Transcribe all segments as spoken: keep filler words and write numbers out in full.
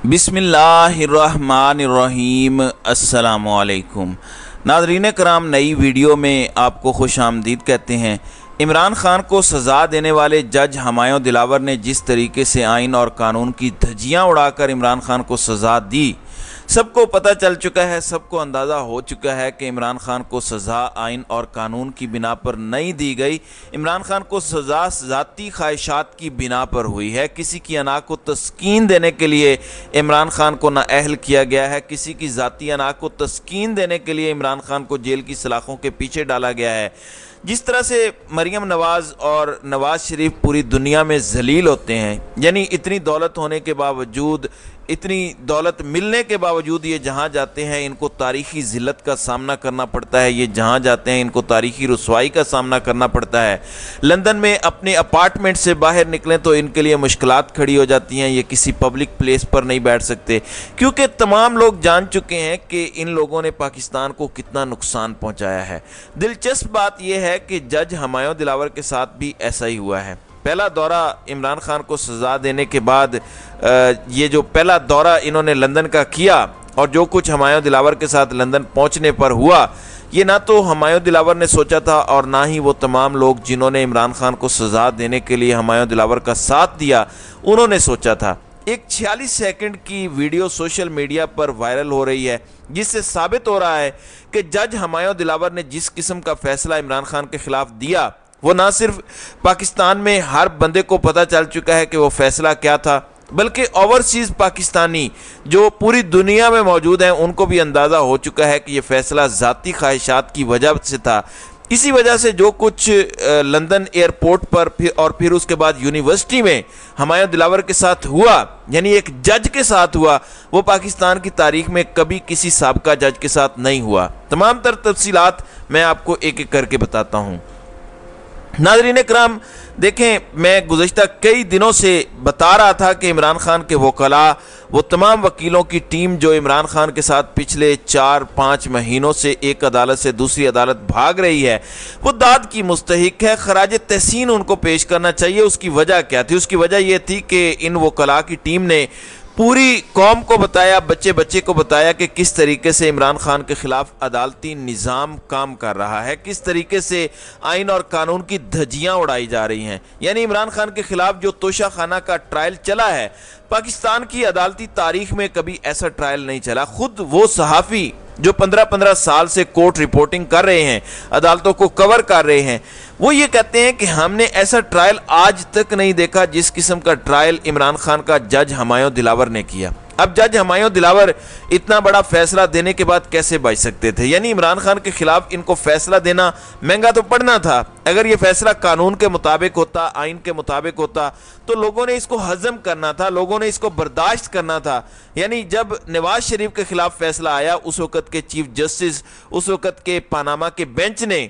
बिस्मिल्लाहिर्रहमानिर्रहीम। अस्सलामुअलैकुम नाज़रीन कराम, नई वीडियो में आपको खुश आमदीद कहते हैं। इमरान खान को सज़ा देने वाले जज हुमायूं दिलावर ने जिस तरीके से आइन और कानून की धज्जियां उड़ाकर इमरान खान को सज़ा दी, सबको पता चल चुका है, सबको अंदाज़ा हो चुका है कि इमरान खान को सज़ा आइन और कानून की बिना पर नहीं दी गई। इमरान खान को सज़ा ज़ाती ख्वाहिशात की बिना पर हुई है। किसी की अना को तस्कीन देने के लिए इमरान खान को नाअहल किया गया है। किसी की ज़ाती अना को तस्कीन देने के लिए इमरान खान को जेल की सलाखों के पीछे डाला गया है। जिस तरह से मरियम नवाज़ और नवाज़ शरीफ पूरी दुनिया में जलील होते हैं, यानी इतनी दौलत होने के बावजूद, इतनी दौलत मिलने के बावजूद ये जहाँ जाते हैं इनको तारीख़ी ज़िल्लत का सामना करना पड़ता है। ये जहाँ जाते हैं इनको तारीख़ी रुसवाई का सामना करना पड़ता है। लंदन में अपने अपार्टमेंट से बाहर निकलें तो इनके लिए मुश्किलात खड़ी हो जाती हैं। ये किसी पब्लिक प्लेस पर नहीं बैठ सकते, क्योंकि तमाम लोग जान चुके हैं कि इन लोगों ने पाकिस्तान को कितना नुकसान पहुँचाया है। दिलचस्प बात यह है कि जज हुमायूं दिलावर के साथ भी ऐसा ही हुआ है। पहला दौरा इमरान खान को सज़ा देने के बाद ये जो पहला दौरा इन्होंने लंदन का किया और जो कुछ हुमायूं दिलावर के साथ लंदन पहुंचने पर हुआ, ये ना तो हुमायूं दिलावर ने सोचा था और ना ही वो तमाम लोग जिन्होंने इमरान खान को सज़ा देने के लिए हुमायूं दिलावर का साथ दिया उन्होंने सोचा था। एक छियालीस सेकंड की वीडियो सोशल मीडिया पर वायरल हो रही है, जिससे साबित हो रहा है कि जज हुमायूं दिलावर ने जिस किस्म का फैसला इमरान खान के खिलाफ दिया, वो ना सिर्फ पाकिस्तान में हर बंदे को पता चल चुका है कि वो फैसला क्या था, बल्कि ओवरसीज़ पाकिस्तानी जो पूरी दुनिया में मौजूद हैं उनको भी अंदाज़ा हो चुका है कि ये फैसला ज़ाती ख्वाहिशात की वजह से था। इसी वजह से जो कुछ लंदन एयरपोर्ट पर फिर और फिर उसके बाद यूनिवर्सिटी में हुमायूं दिलावर के साथ हुआ, यानी एक जज के साथ हुआ, वो पाकिस्तान की तारीख में कभी किसी साबका जज के साथ नहीं हुआ। तमाम तर तफसीलात मैं आपको एक एक करके बताता हूँ। नाज़रीन इकराम, देखें, मैं गुज़श्ता कई दिनों से बता रहा था कि इमरान खान के वकला, वो तमाम वकीलों की टीम जो इमरान खान के साथ पिछले चार पाँच महीनों से एक अदालत से दूसरी अदालत भाग रही है, वो दाद की मुस्तहिक है। खराज तहसीन उनको पेश करना चाहिए। उसकी वजह क्या थी? उसकी वजह यह थी कि इन वकला की टीम ने पूरी कौम को बताया, बच्चे बच्चे को बताया कि किस तरीके से इमरान खान के ख़िलाफ़ अदालती निज़ाम काम कर रहा है, किस तरीके से आइन और कानून की धज्जियां उड़ाई जा रही हैं। यानी इमरान खान के ख़िलाफ़ जो तोशा खाना का ट्रायल चला है, पाकिस्तान की अदालती तारीख में कभी ऐसा ट्रायल नहीं चला। खुद वो सहाफ़ी जो पंद्रह पंद्रह साल से कोर्ट रिपोर्टिंग कर रहे हैं, अदालतों को कवर कर रहे हैं, वो ये कहते हैं कि हमने ऐसा ट्रायल आज तक नहीं देखा जिस किस्म का ट्रायल इमरान खान का जज हुमायूं दिलावर ने किया। अब जज हुमायूं दिलावर इतना बड़ा फैसला देने के बाद कैसे बच सकते थे? यानी इमरान खान के खिलाफ इनको फैसला देना महंगा तो पड़ना था। अगर ये फैसला कानून के मुताबिक होता, आइन के मुताबिक होता, तो लोगों ने इसको हजम करना था, लोगों ने इसको बर्दाश्त करना था। यानी जब नवाज शरीफ के खिलाफ फैसला आया, उस वक़्त के चीफ जस्टिस, उस वक़्त के पानामा के बेंच ने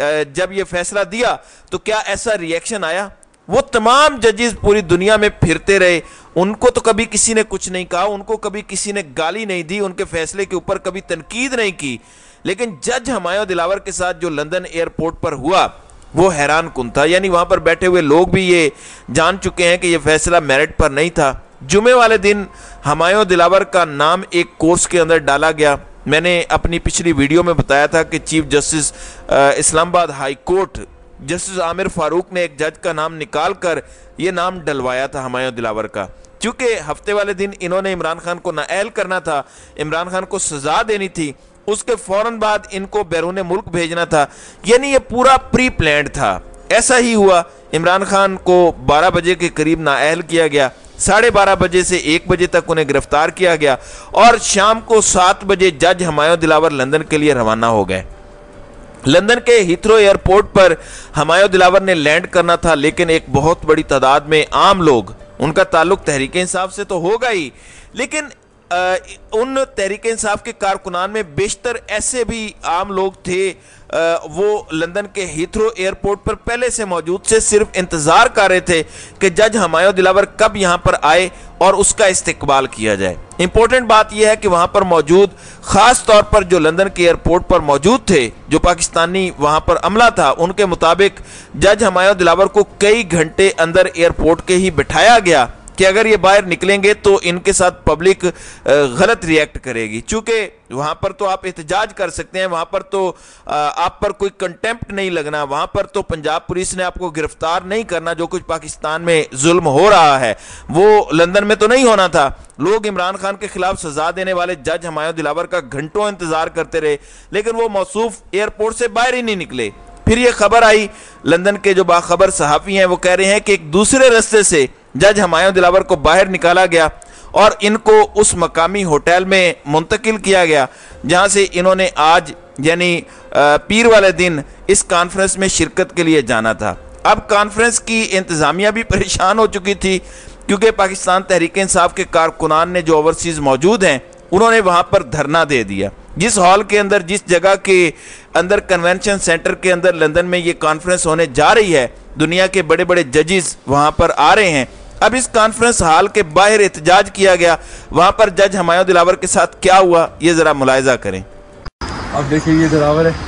जब ये फैसला दिया, तो क्या ऐसा रिएक्शन आया? वो तमाम जजेस पूरी दुनिया में फिरते रहे, उनको तो कभी किसी ने कुछ नहीं कहा, उनको कभी किसी ने गाली नहीं दी, उनके फैसले के ऊपर कभी तनकीद नहीं की। लेकिन जज हुमायूं दिलावर के साथ जो लंदन एयरपोर्ट पर हुआ वो हैरान कुन था। यानी वहाँ पर बैठे हुए लोग भी ये जान चुके हैं कि ये फैसला मेरिट पर नहीं था। जुमे वाले दिन हुमायूं दिलावर का नाम एक कोर्स के अंदर डाला गया। मैंने अपनी पिछली वीडियो में बताया था कि chief justice Islamabad high court justice Aamir Farooq ने एक जज का नाम निकाल कर ये नाम डलवाया था हुमायूं दिलावर का। चूँकि हफ्ते वाले दिन इन्होंने इमरान खान को नाअहल करना था, इमरान खान को सज़ा देनी थी, उसके फ़ौरन बाद इनको बैरून मुल्क भेजना था। यानी ये पूरा प्री प्लान्ड था। ऐसा ही हुआ। इमरान खान को बारह बजे के करीब नाअहल किया गया, साढ़े बारह बजे से एक बजे तक उन्हें गिरफ्तार किया गया और शाम को सात बजे जज हुमायूं दिलावर लंदन के लिए रवाना हो गए। लंदन के हीथ्रो एयरपोर्ट पर हुमायूं दिलावर ने लैंड करना था, लेकिन एक बहुत बड़ी तादाद में आम लोग, उनका ताल्लुक तहरीक इंसाफ से तो होगा ही, लेकिन आ, उन तहरीक इंसाफ के कारकुनान में बेशतर ऐसे भी आम लोग थे, आ, वो लंदन के हीथ्रो एयरपोर्ट पर पहले से मौजूद से सिर्फ इंतज़ार कर रहे थे कि जज हुमायूं दिलावर कब यहाँ पर आए और उसका इस्तकबाल किया जाए। इंपॉर्टेंट बात यह है कि वहाँ पर मौजूद, ख़ास तौर पर जो लंदन के एयरपोर्ट पर मौजूद थे, जो पाकिस्तानी वहाँ पर अमला था, उनके मुताबिक जज हुमायूं दिलावर को कई घंटे अंदर एयरपोर्ट के ही बिठाया गया کہ اگر یہ باہر نکلیں گے تو ان کے ساتھ پبلک غلط ریئیکٹ کرے گی، چونکہ وہاں پر تو آپ احتجاج کر سکتے ہیں، وہاں پر تو آپ پر کوئی کنٹیمپٹ نہیں لگنا، وہاں پر تو پنجاب پولیس نے آپ کو گرفتار نہیں کرنا۔ جو کچھ پاکستان میں ظلم ہو رہا ہے وہ لندن میں تو نہیں ہونا تھا۔ لوگ عمران خان کے خلاف سزا دینے والے جج ہمایوں دلاور کا گھنٹوں انتظار کرتے رہے، لیکن وہ موصوف ایئرپورٹ سے باہر ہی نہیں نکلے۔ پھر یہ خبر آئی، لندن کے جو باخبر صحافی ہیں وہ کہہ رہے ہیں کہ ایک دوسرے رستے سے جج ہمایوں دلاور کو باہر نکالا گیا اور ان کو اس مقامی ہوٹل میں منتقل کیا گیا جہاں سے انہوں نے آج یعنی پیر والے دن اس کانفرنس میں شرکت کے لیے جانا تھا۔ اب کانفرنس کی انتظامیہ بھی پریشان ہو چکی تھی، کیونکہ پاکستان تحریک انصاف کے کارکنان نے جو اوورسیز موجود ہیں انہوں نے وہاں پر دھرنا دے دیا۔ جس ہال کے اندر، جس جگہ کے اندر کنونشن سینٹر کے اندر لندن میں یہ کانفرنس ہونے جا رہی ہے، دنیا کے بڑے بڑے ججز وہاں پر آ رہے ہیں۔ اب اس کانفرنس ہال کے باہر احتجاج کیا گیا، وہاں پر جج ہمایوں دلاور کے ساتھ کیا ہوا یہ ذرا ملاحظہ کریں۔ اب دیکھیں یہ دلاور ہے،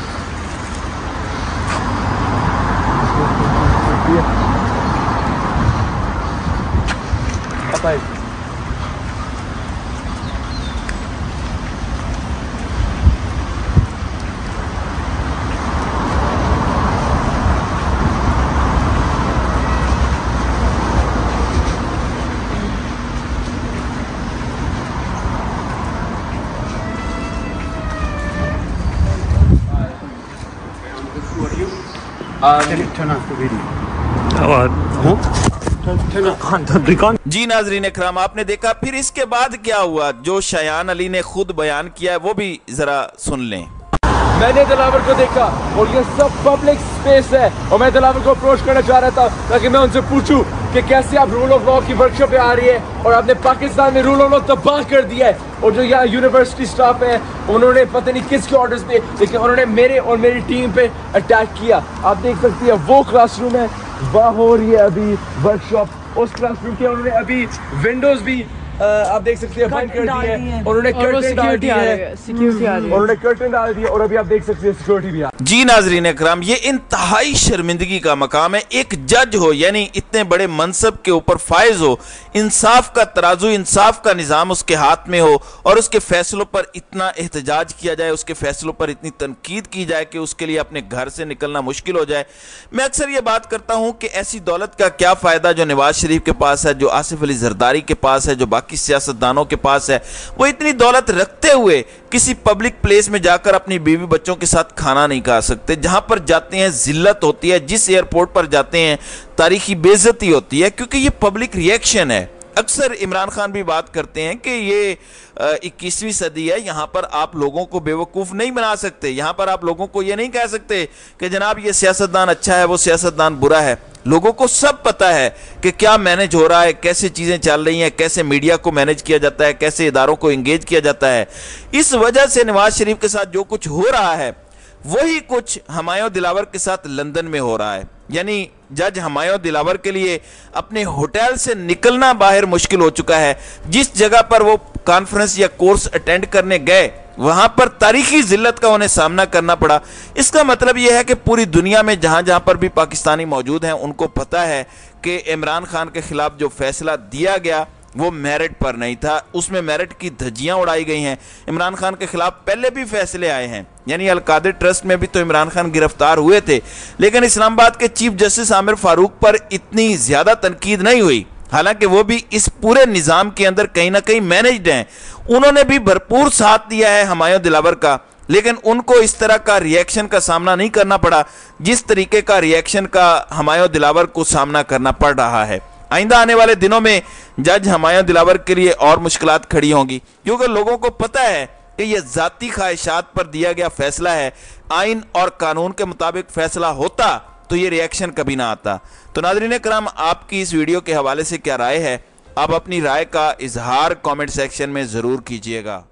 جی ناظرین اکرام، آپ نے دیکھا پھر اس کے بعد کیا ہوا، جو شایان علی نے خود بیان کیا ہے وہ بھی ذرا سن لیں۔ میں نے دلاور کو دیکھا اور یہ سب پبلک سپیس ہے، اور میں دلاور کو اپروچ کرنا چاہ رہا تھا تاکہ میں ان سے پوچھوں کہ کیسے آپ رول آف لا کی ورکشاپ پہ آ رہی ہے اور آپ نے پاکستان میں رول آف لا تباہ کر دیا ہے، اور جو یہاں یونیورسٹی سٹاف ہے انہوں نے پتہ نہیں کس کے آرڈرز پہ، لیکن انہوں نے میرے اور میری ٹیم پہ اٹیک کیا۔ آپ دیکھ سکتے ہیں وہ کلاس روم ہے، وہاں ہو رہی ہے ابھی ورکشاپ، اس کلاس روم کے انہوں نے ابھی ونڈوز بھی آپ دیکھ سکتے ہیں بند کر دی ہے، انہوں نے کرٹن ڈال دی ہے، انہوں نے کرٹن ڈال دی ہے، اور ابھی آپ دیکھ سکتے ہیں سیکورٹی بھی ہے۔ جی ناظرین اکرام، یہ انتہائی شرمندگی کا مقام ہے، ایک جج ہو یعنی اتنے بڑے منصب کے اوپر فائز ہو، انصاف کا ترازو، انصاف کا نظام اس کے ہاتھ میں ہو، اور اس کے فیصلوں پر اتنا احتجاج کیا جائے، اس کے فیصلوں پر اتنی تنقید کی جائے کہ اس کے لیے اپنے گھر سے نکلنا مشکل ہو جائے۔ میں اکثر یہ بات کرتا ہوں کہ ایسی دولت کا کیا فائدہ جو نواز شریف کے پاس ہے، جو آصف علی زرداری کے پاس ہے، جو باقی سیاستدانوں کے پاس ہے، وہ اتنی دولت رکھتے ہوئے کسی پبلک پلیس میں جا کر اپنی بیوی بچوں کے ساتھ کھانا نہیں کھا سکتے۔ جہاں پر جاتے ہیں ذلت ہوتی ہے، جس ایئرپورٹ پر جاتے ہیں تاریخی بے عزتی ہوتی ہے، کیونکہ یہ پبلک ریئیکشن ہے۔ اکثر عمران خان بھی بات کرتے ہیں کہ یہ اکیسویں صدی ہے، یہاں پر آپ لوگوں کو بے وقوف نہیں بنا سکتے، یہاں پر آپ لوگوں کو یہ نہیں کہہ سکتے کہ جناب یہ سیاستدان اچھا ہے، وہ سیاستدان برا ہے۔ لوگوں کو سب پتہ ہے کہ کیا مینج ہو رہا ہے، کیسے چیزیں چل رہی ہیں، کیسے میڈیا کو مینج کیا جاتا ہے، کیسے اداروں کو انگیج کیا جاتا ہے۔ اس وجہ سے نواز شریف کے ساتھ جو کچھ ہو رہا ہے وہی کچھ ہمایوں دلاور کے ساتھ لندن میں ہو رہا ہے، یعنی جج ہمایوں دلاور کے لیے اپنے ہوٹل سے نکلنا باہر مشکل ہو چکا ہے۔ جس جگہ پر وہ کانفرنس یا کورس اٹینڈ کرنے گئے وہاں پر تاریخی ذلت کا انہیں سامنا کرنا پڑا۔ اس کا مطلب یہ ہے کہ پوری دنیا میں جہاں جہاں پر بھی پاکستانی موجود ہیں ان کو پتہ ہے کہ عمران خان کے خلاف جو فیصلہ دیا گیا وہ میرٹ پر نہیں تھا، اس میں میرٹ کی دھجیاں اڑائی گئی ہیں۔ عمران خان کے خلاف پہلے بھی فیصلے آئے ہیں، یعنی القادر ٹرسٹ میں بھی تو عمران خان گرفتار ہوئے تھے، لیکن اسلام آباد کے چیف جسٹس عامر فاروق پر اتنی زیادہ تنقید نہیں ہوئی، حالانکہ وہ بھی اس پورے نظام کے اندر کہیں نہ کہیں مینجڈ ہیں۔ انہوں نے بھی بھرپور ساتھ دیا ہے ہمایوں دلاور کا، لیکن ان کو اس طرح کا ریئیکشن کا سامنا نہیں کرنا پڑا جس طریقے کا ریئیکشن کا ہمایوں دلاور کو سامنا کرنا پڑ رہا ہے۔ آئندہ آنے والے دنوں میں جج ہمایوں دلاور کے لیے اور مشکلات کھڑی ہوں گی، کیونکہ لوگوں کو پتہ ہے کہ یہ ذاتی خواہشات پر دیا گیا فیصلہ ہے۔ آئین اور قانون کے مطابق فیصلہ ہوتا تو یہ ریئیکشن کبھی نہ آتا۔ تو ناظرین کرام، آپ کی اس ویڈیو کے حوالے سے کیا رائے ہے؟ آپ اپنی رائے کا اظہار کامنٹ سیکشن میں ضرور کیجئے گا۔